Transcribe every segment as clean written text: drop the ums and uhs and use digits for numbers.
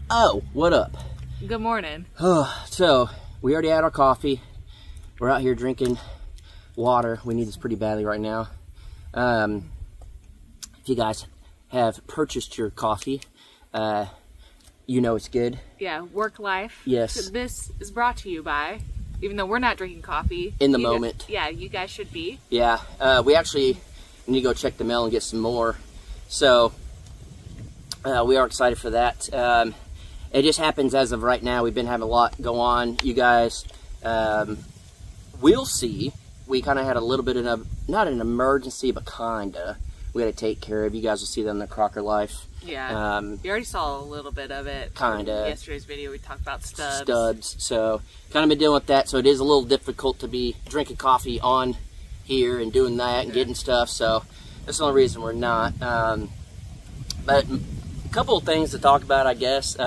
Oh, what up? Good morning. So, we already had our coffee. We're out here drinking water. We need this pretty badly right now. If you guys have purchased your coffee, you know it's good. Yeah, work life. Yes. So this is brought to you by, even though we're not drinking coffee. In the moment. Yeah, you guys should be. Yeah, we actually need to go check the mail and get some more. So, we are excited for that. It just happens as of right now. We've been having a lot go on. You guys, we'll see. We kind of had a little bit of, not an emergency, but kind of. We had to take care of. You guys will see that in the Crocker Life. Yeah. You already saw a little bit of it. Kind of. Yesterday's video, we talked about studs. Studs. So, kind of been dealing with that. So, it is a little difficult to be drinking coffee on here and doing that and getting stuff. So, that's the only reason we're not. But a couple of things to talk about, I guess.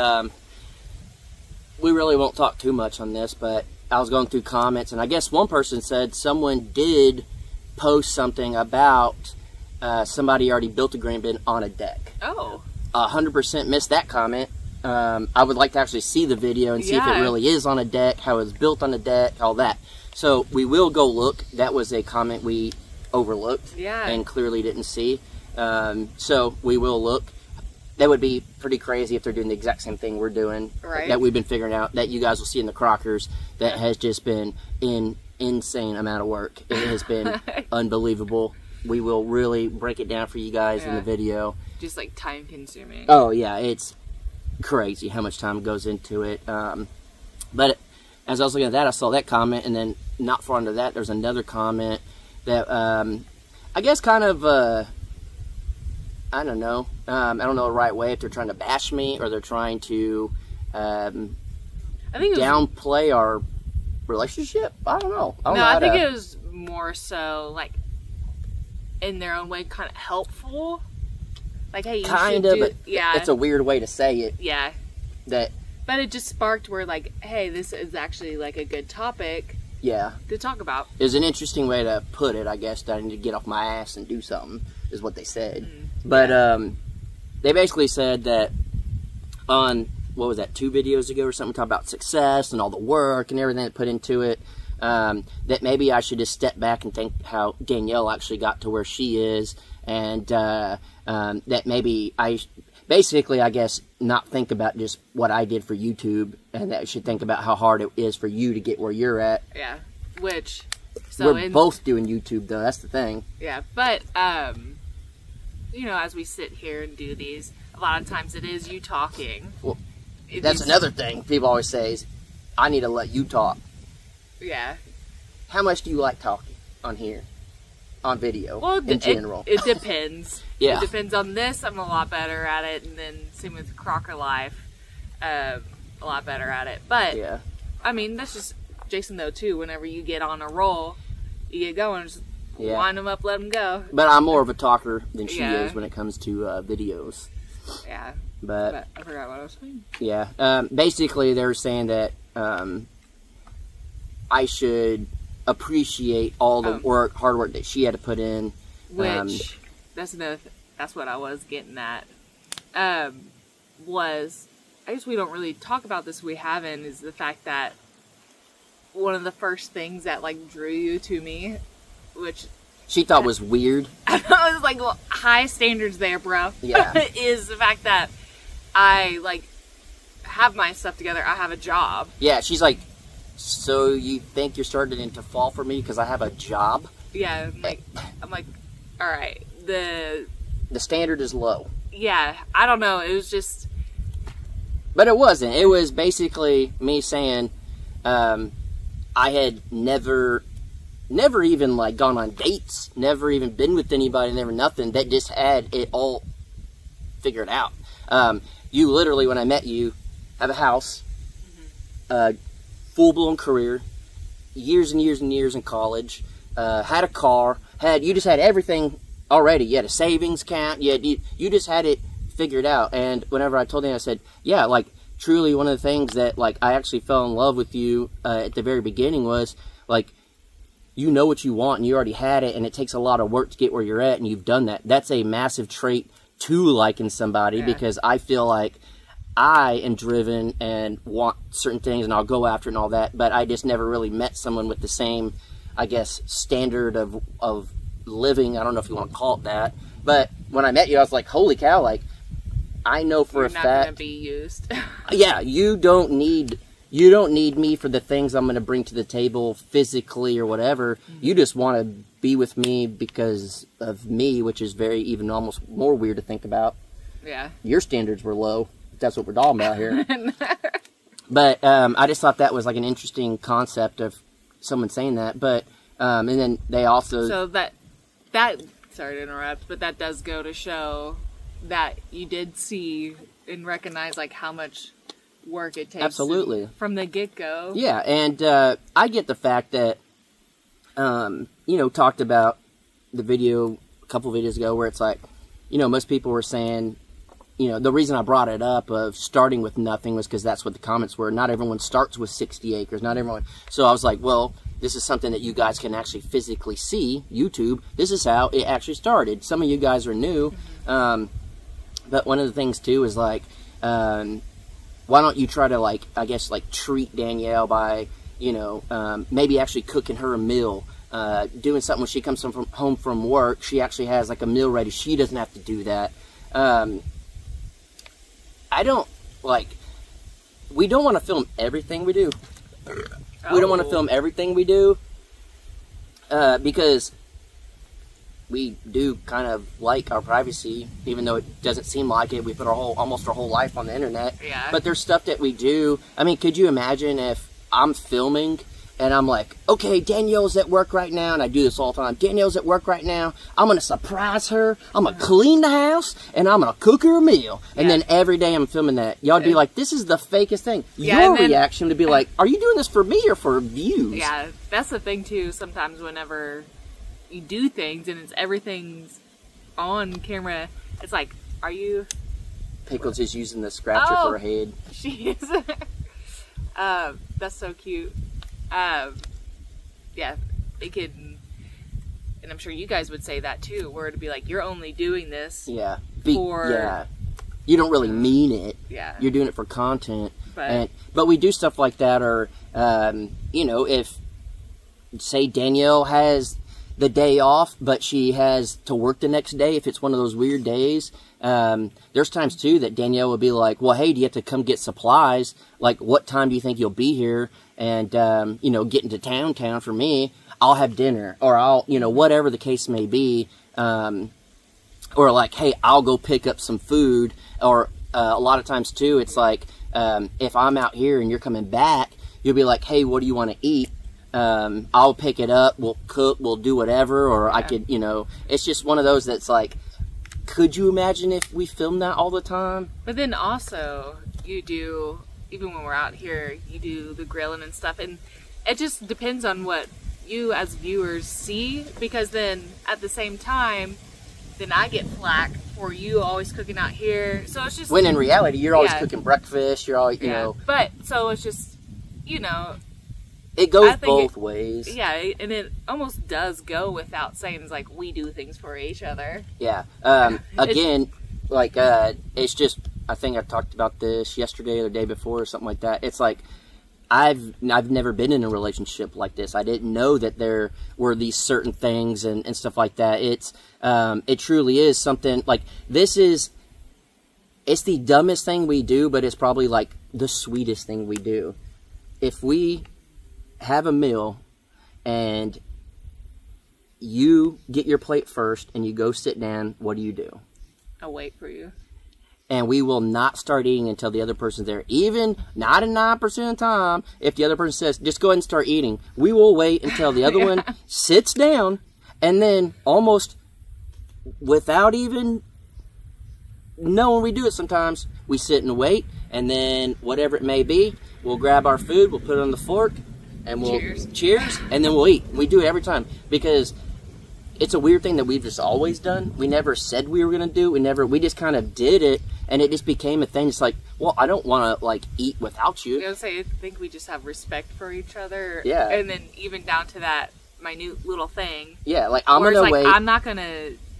We really won't talk too much on this, but I was going through comments, and I guess one person said someone did post something about somebody already built a grain bin on a deck. Oh. 100% missed that comment. I would like to actually see the video and see if it really is on a deck, how it's built on a deck, all that. So we will go look. That was a comment we overlooked and clearly didn't see. So we will look. That would be pretty crazy if they're doing the exact same thing we're doing, that we've been figuring out, that you guys will see in the Crockers. That has just been an insane amount of work. It has been unbelievable. We will really break it down for you guys in the video. Just like time consuming. Oh yeah, it's crazy how much time goes into it. But as I was looking at that, I saw that comment, and then not far under that, there's another comment that I guess kind of I don't know. I don't know the right way, if they're trying to bash me or they're trying to I think downplay our relationship. I don't know. I think it was more so like in their own way, kind of helpful. Like, hey, you kind should of, do, but it's a weird way to say it. Yeah. But it just sparked where like, hey, this is actually like a good topic. Yeah. To talk about. It was an interesting way to put it, I guess, that I need to get off my ass and do something, is what they said. But they basically said that on, what was that, 2 videos ago or something, talking about success and all the work and everything that put into it, that maybe I should just step back and think how Danielle actually got to where she is, and that maybe basically, I guess, not think about just what I did for YouTube, and that I should think about how hard it is for you to get where you're at. Yeah, which... So we're both doing YouTube, though. That's the thing. Yeah, but, you know, as we sit here and do these, a lot of times it is you talking. Well, that's another thing people always say is, I need to let you talk. Yeah. How much do you like talking on here? On video, in general? It depends. Yeah. It depends on this. I'm a lot better at it, and then same with Crocker Life, a lot better at it. But, yeah. I mean, that's just Jason, though, too. Whenever you get on a roll, you get going, just wind them up, let them go. But I'm more of a talker than she is when it comes to videos. Yeah. But I forgot what I was saying. Yeah. Basically, they were saying that I should appreciate all the hard work that she had to put in. Which, that's what I was getting at. Was, I guess we don't really talk about this, we haven't, is the fact that one of the first things that, like, drew you to me, which... She thought was weird. I was like, well, high standards there, bro. Yeah. Is the fact that I, like, have my stuff together. I have a job. Yeah, she's like, so you think you're starting to fall for me because I have a job? Yeah, I'm like, all right. The standard is low. Yeah, I don't know. It was just... But it wasn't. It was basically me saying... I had never even, like, gone on dates, never even been with anybody, never nothing, that just had it all figured out. You literally, when I met you, have a house, full-blown career, years and years and years in college, had a car, you just had everything already. You had a savings account, you just had it figured out. And whenever I told him, I said, yeah, like, truly one of the things that, like, I actually fell in love with you at the very beginning was, like, you know what you want and you already had it, and it takes a lot of work to get where you're at, and you've done that. That's a massive trait to liking somebody, because I feel like I am driven and want certain things, and I'll go after it and all that, but I just never really met someone with the same, I guess, standard of living. I don't know if you want to call it that, but when I met you, I was like, holy cow, like, I know for a fact... You're not going to be used. Yeah, you don't need me for the things I'm going to bring to the table physically or whatever. Mm-hmm. You just want to be with me because of me, which is very, even almost more weird to think about. Yeah. Your standards were low. That's what we're talking about here. But I just thought that was like an interesting concept of someone saying that. But and then they also... So that sorry to interrupt, but that does go to show that you did see and recognize like how much work it takes. Absolutely. From the get-go. Yeah, and I get the fact that, talked about the video a couple videos ago where it's like, most people were saying, the reason I brought it up of starting with nothing was because that's what the comments were. Not everyone starts with 60 acres. Not everyone. So I was like, well, this is something that you guys can actually physically see. YouTube. This is how it actually started. Some of you guys are new. But one of the things, too, is like, why don't you try to, like, I guess, like, treat Danielle by, maybe actually cooking her a meal. Doing something when she comes home from work. She actually has, like, a meal ready. She doesn't have to do that. I don't, like, we don't want to film everything we do. We don't want to film everything we do because we do kind of like our privacy, even though it doesn't seem like it. We put almost our whole life on the internet. Yeah. But there's stuff that we do. I mean, could you imagine if I'm filming and I'm like, okay, Danielle's at work right now, and I do this all the time. Danielle's at work right now. I'm going to surprise her. I'm going to clean the house, and I'm going to cook her a meal. And then every day I'm filming that. Y'all would be like, this is the fakest thing. Yeah, your reaction would be like, are you doing this for me or for views? Yeah, that's the thing, too. Sometimes whenever you do things and everything's on camera, it's like, are you... Pickles is using the scratcher for her head. She is. That's so cute. Yeah, it could, and I'm sure you guys would say that too, where it'd be like, you're only doing this yeah. for... You don't really mean it. Yeah. You're doing it for content. But we do stuff like that, or, if, say, Danielle has the day off, but she has to work the next day, if it's one of those weird days, there's times, too, that Danielle will be like, well, hey, do you have to come get supplies? Like, what time do you think you'll be here? And, get into town for me, I'll have dinner, or I'll, whatever the case may be, or like, hey, I'll go pick up some food, or a lot of times, too, it's like, if I'm out here and you're coming back, you'll be like, hey, what do you want to eat? I'll pick it up, we'll cook, we'll do whatever, or I could, it's just one of those that's like, could you imagine if we filmed that all the time? But then also, you do... Even when we're out here, you do the grilling and stuff, and it just depends on what you as viewers see, because then at the same time, then I get flack for you always cooking out here. So it's just... When in reality, you're always cooking breakfast, you're always, But, so it's just, It goes both ways. Yeah, and it almost does go without saying, it's like, we do things for each other. Yeah. Again, it's just... I think I talked about this yesterday or the day before or something like that. It's like, I've never been in a relationship like this. I didn't know that there were these certain things and stuff like that. It truly is something, like, it's the dumbest thing we do, but it's probably, like, the sweetest thing we do. If we have a meal and you get your plate first and you go sit down, what do? I'll wait for you. And we will not start eating until the other person's there. Even 99% of the time, if the other person says, just go ahead and start eating, we will wait until the other one sits down, and then almost without even knowing we do it sometimes, we sit and wait, and then whatever it may be, we'll grab our food, we'll put it on the fork, and we'll cheers, and then we'll eat. We do it every time, because it's a weird thing that we've just always done. We never said we were going to do it. We just kind of did it, and it just became a thing. It's like, well, I don't want to, like, eat without you. I think we just have respect for each other. Yeah. And then even down to that minute little thing. Yeah, like, I'm going to wait. I'm not going to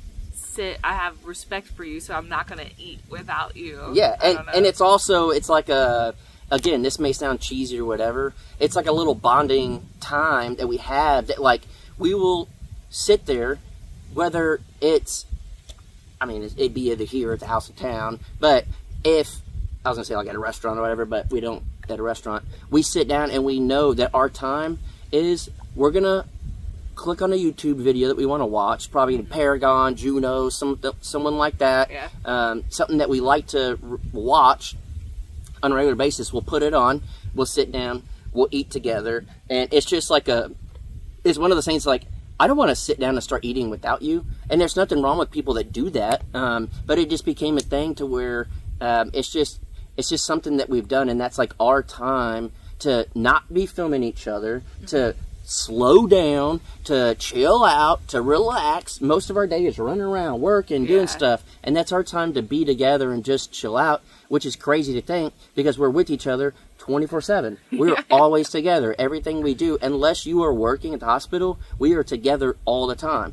I have respect for you, so I'm not going to eat without you. Yeah, and it's also, it's like a, again, this may sound cheesy or whatever, it's like a little bonding time that we have that, like, we will sit there, whether it's, I mean, it'd be either here or at the house of town, but if, I was going to say like at a restaurant or whatever, but we don't at a restaurant, we sit down and we know that our time is, we're going to click on a YouTube video that we want to watch, probably in Paragon, Juno, someone like that, something that we like to watch on a regular basis. We'll put it on, we'll sit down, we'll eat together, and it's just like it's one of those things like, I don't want to sit down and start eating without you, and there's nothing wrong with people that do that, but it just became a thing to where it's just something that we've done, and that's like our time to not be filming each other, to slow down, to chill out, to relax. Most of our day is running around, working, doing stuff, and that's our time to be together and just chill out, which is crazy to think because we're with each other 24/7. We're always together. Everything we do, unless you are working at the hospital, we are together all the time.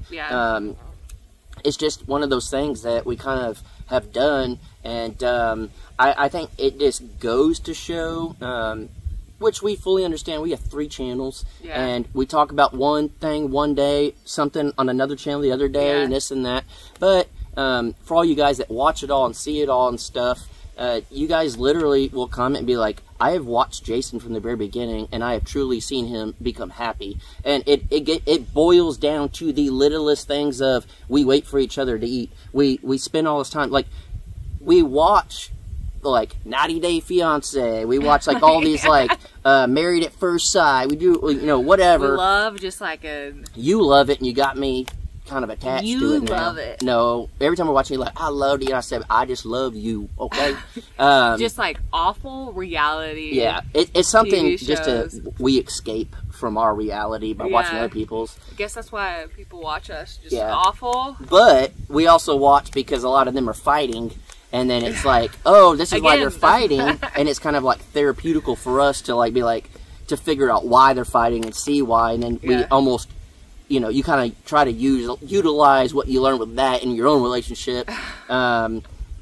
It's just one of those things that we kind of have done, and I think it just goes to show, which we fully understand. We have 3 channels, and we talk about one thing one day, something on another channel the other day, and this and that. But for all you guys that watch it all and see it all and stuff, you guys literally will comment and be like, I have watched Jason from the very beginning, and I have truly seen him become happy. And it boils down to the littlest things of, we wait for each other to eat. We spend all this time, like, we watch, like, 90 Day Fiance. We watch, like, all these, like, Married at First Sight. We do, you know, whatever. We love just like a... You love it, and you got me kind of attached to it now. You love it. No, every time we're watching, you're like, I loved it. And I said, I just love you, okay? Just like awful reality. Yeah, it's something TV just shows. we escape from our reality by watching other people's. I guess that's why people watch us. Just awful. But we also watch because a lot of them are fighting. And then it's like, oh, this is why they're fighting. And it's kind of like therapeutical for us to like be like, to figure out why they're fighting and see why. And then we almost, you know, you kind of try to utilize what you learn with that in your own relationship. Yeah.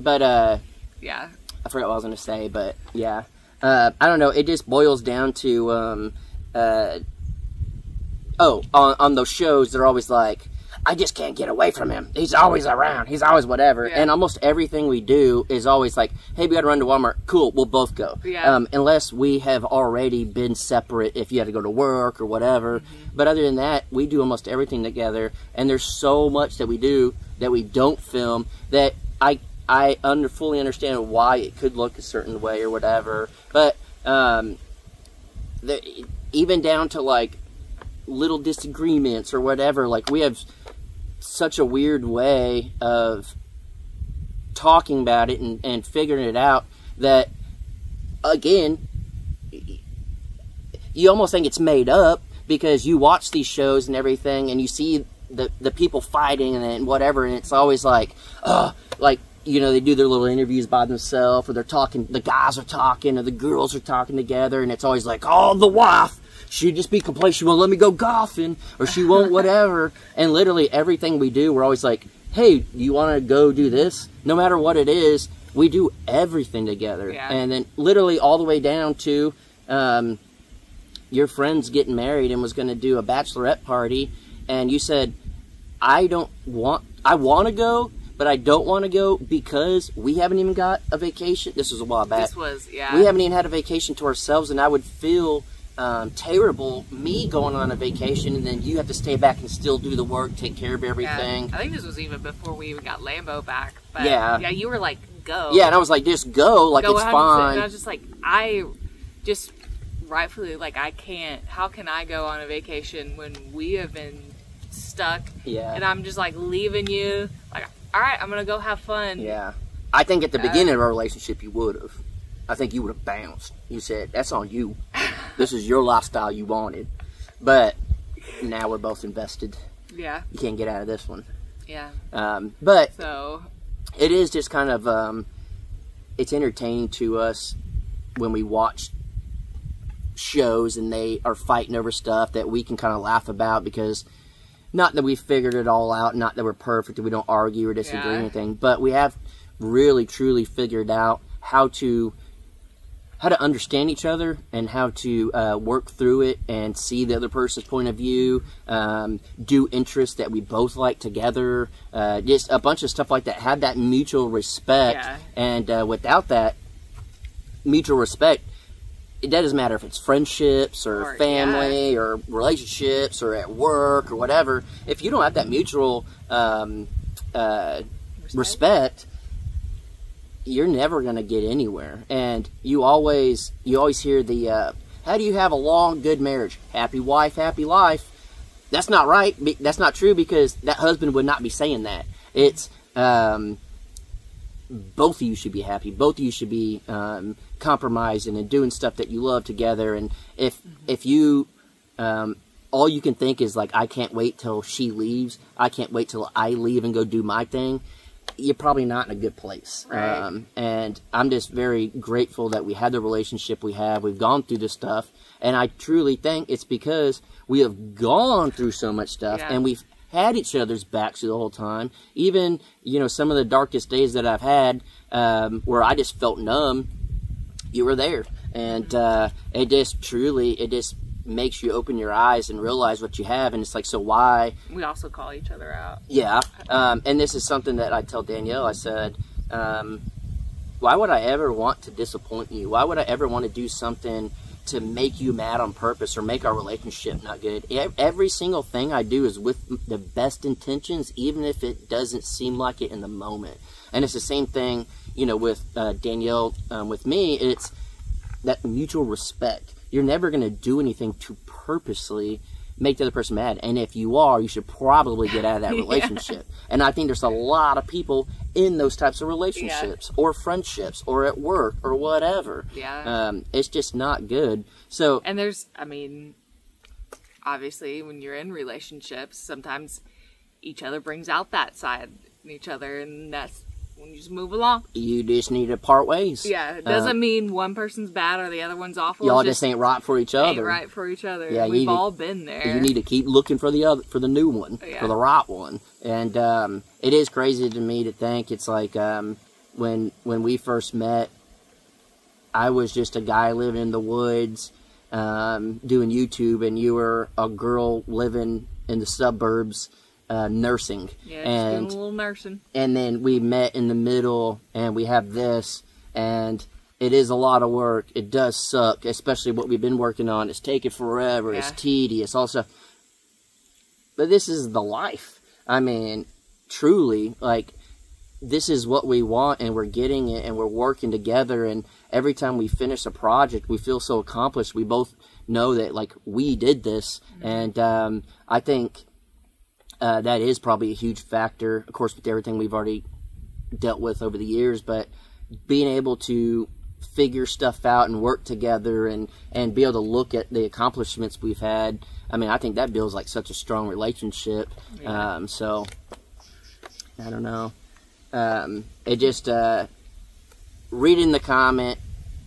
I forgot what I was going to say, but yeah. I don't know. It just boils down to, on those shows, they're always like, I just can't get away from him. He's always around. He's always whatever. And almost everything we do is always like, hey, we got to run to Walmart. Cool, we'll both go. Unless we have already been separate if you had to go to work or whatever. But other than that, we do almost everything together. And there's so much that we do that we don't film that I fully understand why it could look a certain way or whatever. But even down to like little disagreements or whatever, like we have such a weird way of talking about it and figuring it out that, again, you almost think it's made up because you watch these shows and everything and you see the people fighting and whatever, and it's always like, like, you know, they do their little interviews by themselves, or they're talking, the guys are talking, or the girls are talking together, and it's always like, oh, the wife, she'd just be complacent, she won't let me go golfing, or she won't whatever. And literally everything we do, we're always like, hey, you want to go do this? No matter what it is, we do everything together. And then literally all the way down to your friend's getting married and was going to do a bachelorette party, and you said, I want to go, but I don't want to go because we haven't even got a vacation. This was a while back. This was, we haven't even had a vacation to ourselves, and I would feel terrible, me going on a vacation, and then you have to stay back and still do the work, take care of everything. I think this was even before we even got Lambo back. But yeah, you were like, go. Yeah, and I was like, just go, like, it's fine. And I was just like, I just rightfully, like, I can't. How can I go on a vacation when we have been stuck? And I'm just like leaving you. Like, all right, I'm gonna go have fun. I think at the beginning of our relationship, you would have. I think you would have bounced. You said, that's on you. This is your lifestyle you wanted. But now we're both invested. You can't get out of this one. But so it is just kind of, it's entertaining to us when we watch shows and they are fighting over stuff that we can kind of laugh about, because not that we figured it all out, not that we're perfect, that we don't argue or disagree or anything, but we have really, truly figured out how to understand each other and how to work through it and see the other person's point of view, do interests that we both like together, just a bunch of stuff like that. Have that mutual respect, and without that mutual respect, it doesn't matter if it's friendships or family or relationships or at work or whatever. If you don't have that mutual respect, you're never going to get anywhere. And you always hear the how do you have a long, good marriage? Happy wife, happy life. That's not right. That's not true, because that husband would not be saying that. It's both of you should be happy. Both of you should be compromising and doing stuff that you love together. And if you all you can think is like, I can't wait till she leaves, I can't wait till I leave and go do my thing, you're probably not in a good place. Right. And I'm just very grateful that we had the relationship we have. We've gone through this stuff, and I truly think it's because we have gone through so much stuff, and we've had each other's backs the whole time. Even, you know, some of the darkest days that I've had, where I just felt numb, you were there. And it just makes you open your eyes and realize what you have. And it's like, so why? We also call each other out. Yeah. And this is something that I tell Danielle. I said, why would I ever want to disappoint you? Why would I ever want to do something to make you mad on purpose or make our relationship not good? Every single thing I do is with the best intentions, even if it doesn't seem like it in the moment. And it's the same thing, you know, with Danielle, with me. It's that mutual respect. You're never going to do anything to purposely make the other person mad. And if you are, you should probably get out of that relationship. And I think there's a lot of people in those types of relationships or friendships or at work or whatever. It's just not good. So, and there's, I mean, obviously when you're in relationships, sometimes each other brings out that side in each other, and that's when you just move along. You just need to part ways. Yeah, it doesn't mean one person's bad or the other one's awful. Y'all just ain't right for each other. Ain't right for each other. Yeah, we've all been there. You need to keep looking for the new one, for the right one. And it is crazy to me to think it's like when we first met, I was just a guy living in the woods, doing YouTube, and you were a girl living in the suburbs, nursing. Yeah, just doing a little nursing. And then we met in the middle, and we have this, and it is a lot of work. It does suck, especially what we've been working on. It's taking forever. It's tedious also. But this is the life. I mean, truly, like, this is what we want, and we're getting it, and we're working together, and every time we finish a project, we feel so accomplished. We both know that, like, we did this, and I think that is probably a huge factor, of course, with everything we've already dealt with over the years, but being able to figure stuff out and work together and be able to look at the accomplishments we've had, I mean, I think that builds like such a strong relationship. So, I don't know. It just, reading the comment,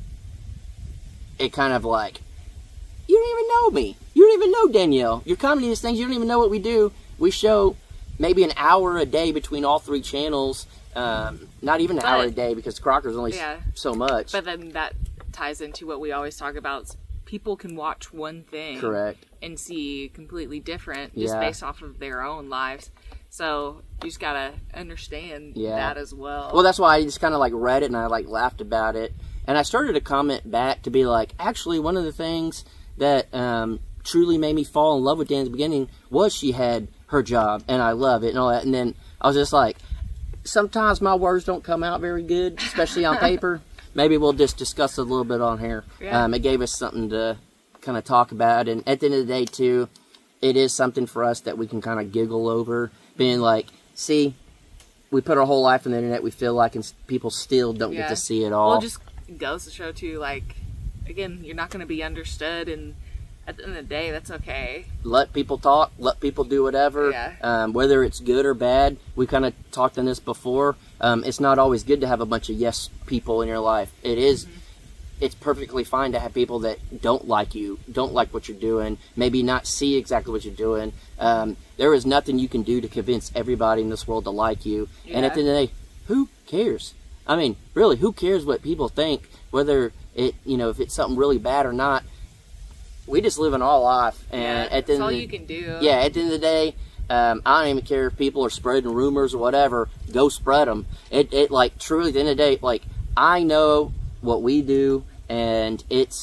it kind of like, you don't even know me. You don't even know Danielle. You're commenting these things, you don't even know what we do. We show maybe an hour a day between all three channels. Not even an hour a day, because Crocker's only so much. But then that ties into what we always talk about. People can watch one thing and see completely different just based off of their own lives. So you just gotta understand that as well. Well, that's why I just kind of like read it and I like laughed about it. And I started to comment back to be like, actually, one of the things that truly made me fall in love with Dan at the beginning was she had her job, and I love it and all that. And then I was just like, sometimes my words don't come out very good, especially on paper. Maybe we'll just discuss it a little bit on here. It gave us something to kind of talk about, and at the end of the day, too, it is something for us that we can kind of giggle over, being like, see, we put our whole life on the internet, we feel like, and people still don't get to see it all. Well, it just goes to show, too, like, again, you're not going to be understood, and at the end of the day, that's okay. Let people talk. Let people do whatever. Whether it's good or bad. We kind of talked on this before. It's not always good to have a bunch of yes people in your life. It is it's perfectly fine to have people that don't like you, don't like what you're doing, maybe not see exactly what you're doing. There is nothing you can do to convince everybody in this world to like you. Yeah. And at the end of the day, who cares? I mean, really, who cares what people think, whether it, you know, if it's something really bad or not? We just live in our life, and at the end that's all of you can do. Yeah, at the end of the day, I don't even care if people are spreading rumors or whatever. Go spread them. It like truly, at the end of the day, like I know what we do, and it's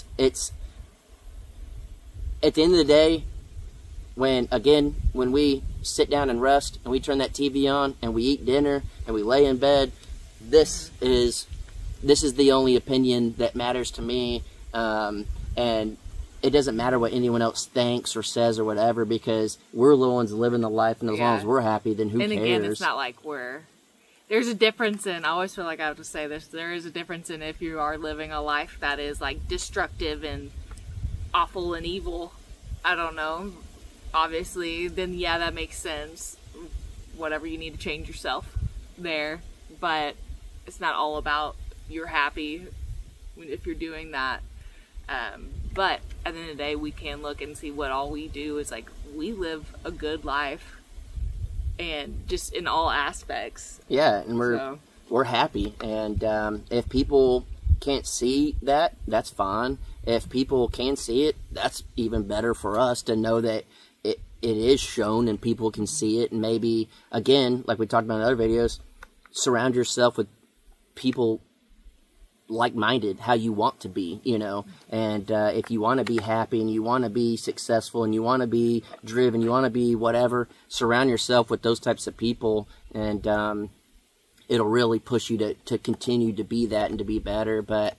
at the end of the day, when we sit down and rest and we turn that TV on and we eat dinner and we lay in bed, this is the only opinion that matters to me, and it doesn't matter what anyone else thinks or says or whatever, because we're the ones living the life, and as long as we're happy, then who cares? And again, it's not like there's a difference in, I always feel like I have to say this, there is a difference in if you are living a life that is like destructive and awful and evil, I don't know, obviously, then yeah, that makes sense. Whatever, you need to change yourself there, but it's not all about you're happy if you're doing that. But at the end of the day, we can look and see what all we do is like, we live a good life. And just in all aspects. Yeah, and we're happy. And if people can't see that, that's fine. If people can see it, that's even better for us to know that it is shown and people can see it. And maybe, again, like we talked about in other videos, surround yourself with people like-minded, how you want to be, you know. And if you want to be happy and you want to be successful and you want to be driven, you want to be whatever, surround yourself with those types of people, and it'll really push you to continue to be that and to be better. But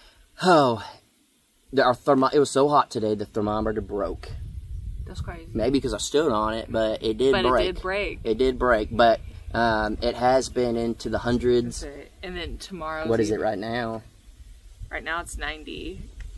it was so hot today, the thermometer broke. That's crazy. Maybe because I stood on it, but it did break. It did break, but it has been into the hundreds. And then tomorrow. What is it right now? Right now it's 90.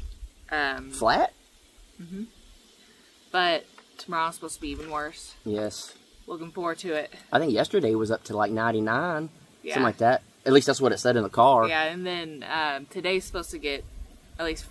Flat? Mm-hmm. But tomorrow's supposed to be even worse. Yes. Looking forward to it. I think yesterday was up to like 99. Yeah. Something like that. At least that's what it said in the car. Yeah, and then today's supposed to get, at least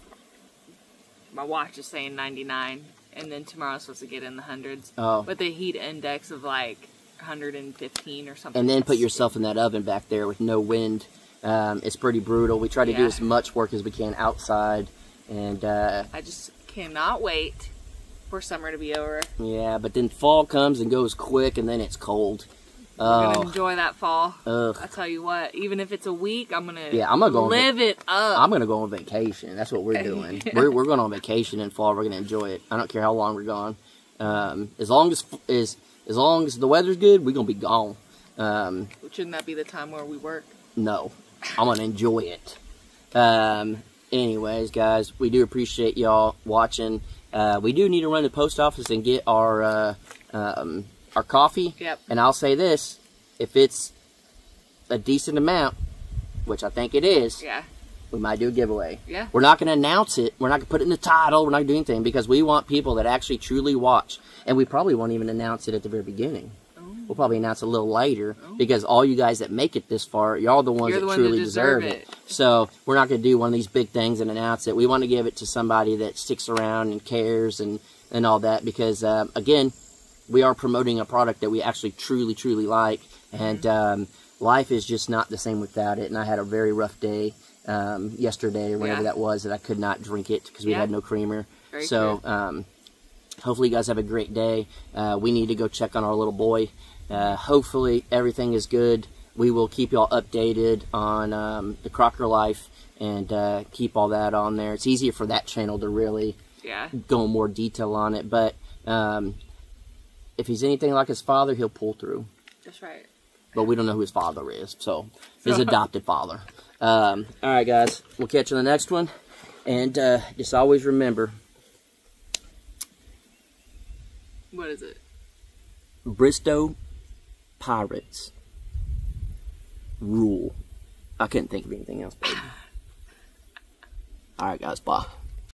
my watch is saying 99. And then tomorrow's supposed to get in the hundreds. Oh. With a heat index of like 115 or something. And then put yourself in that oven back there with no wind. It's pretty brutal. We try to do as much work as we can outside, and I just cannot wait for summer to be over. Yeah, but then fall comes and goes quick, and then it's cold. We're gonna enjoy that fall. Ugh. I tell you what, even if it's a week, I'm gonna live it up. I'm gonna go on vacation. That's what we're doing. we're going on vacation in fall. We're gonna enjoy it. I don't care how long we're gone. As long as the weather's good, we're gonna be gone. Shouldn't that be the time where we work? No, I'm gonna enjoy it. Anyways, guys, we do appreciate y'all watching. We do need to run to the post office and get our coffee. Yep. And I'll say this: if it's a decent amount, which I think it is, we might do a giveaway. Yeah. We're not going to announce it. We're not going to put it in the title. We're not going to do anything, because we want people that actually truly watch. And we probably won't even announce it at the very beginning. Oh. We'll probably announce it a little later, because all you guys that make it this far, y'all the ones that truly deserve it. So we're not going to do one of these big things and announce it. We want to give it to somebody that sticks around and cares and all that, because, again, we are promoting a product that we actually truly, truly like. And life is just not the same without it. And I had a very rough day yesterday, or whenever that was, that I could not drink it because we had no creamer. So hopefully you guys have a great day. We need to go check on our little boy. Hopefully everything is good. We will keep y'all updated on the Crocker life, and keep all that on there. It's easier for that channel to really go in more detail on it. But if he's anything like his father, he'll pull through. That's right. But we don't know who his father is, so his adopted father. All right, guys. We'll catch you on the next one. And just always remember. What is it? Bristow Pirates rule. I couldn't think of anything else, baby. All right, guys. Bye.